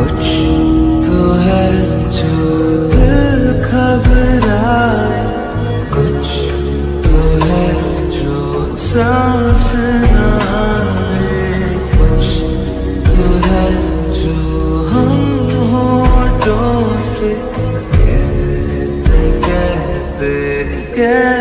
कुछ तो है जो दिल घबराए, कुछ तो है जो सांस ना आए, कुछ तो है जो हम होठों से कहते कहते कहते